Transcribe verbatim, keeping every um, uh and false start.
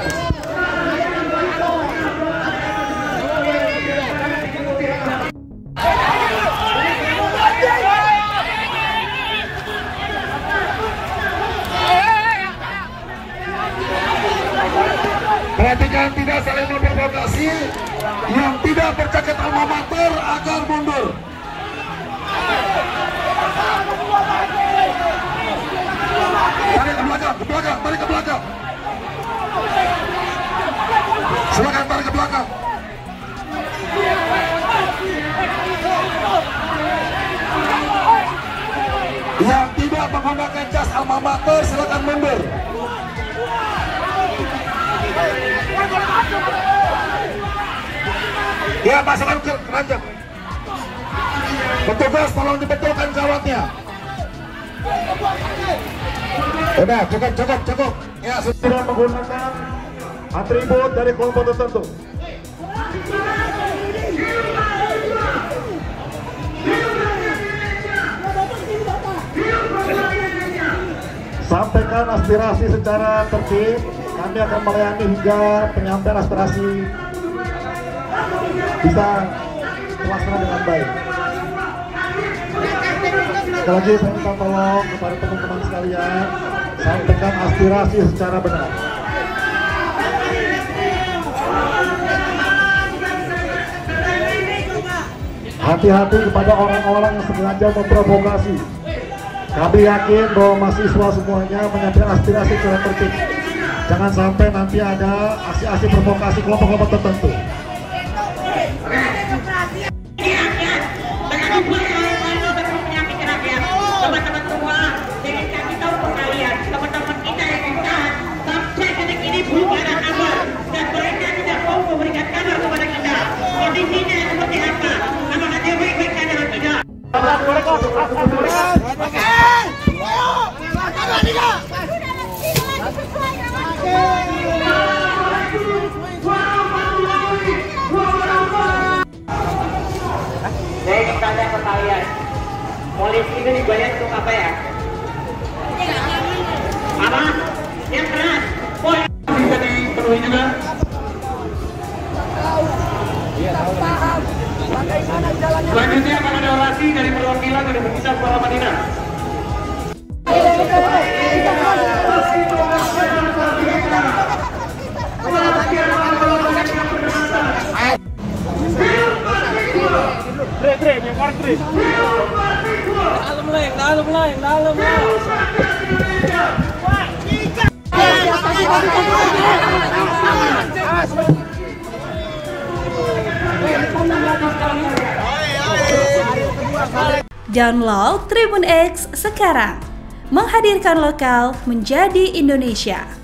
Perhatikan tidak saling memprovokasi, yang tidak berjaket alma mater agar mundur. Tarik ke belakang, ke belakang, tarik ke belakang. Silakan tarik ke belakang. Yang tidak menggunakan jas alma mater silakan mundur. Ya, pasangkan ke keranjang. Petugas tolong dibetulkan kawatnya. Udah, cukup, cukup, cukup. Ya, sudah menggunakan atribut dari kelompok tertentu. Sampaikan aspirasi secara tertib. Kami akan melayani hingga penyampaian aspirasi bisa terlaksana dengan baik. Sekali lagi saya minta tolong kepada teman-teman sekalian, sampaikan aspirasi secara benar. Hati-hati kepada orang-orang yang sengaja memprovokasi. Kami yakin bahwa mahasiswa semuanya menyampaikan aspirasi secara tertib. Jangan sampai nanti ada aksi-aksi provokasi kelompok-kelompok tertentu. Teman-teman semua, jadi kami tahu kalian, teman-teman kita yang ditahan sampai detik ini belum ada kabar dan mereka tidak mau memberikan kabar kepada kita. Kondisinya seperti apa? Apakah dia baik-baik saja atau tidak? Saya bertanya ke kalian, polisi itu dibayar untuk apa ya? Apa? Yang keras. Polisi bisa dipenuhi juga. Selanjutnya akan ada orasi dari perwakilan dari Universitas Kuala Madinah. Tre-tre, yang war tre. Dalam lah, yang dalam lah, yang dalam lah. Download Tribun X sekarang, menghadirkan lokal menjadi Indonesia.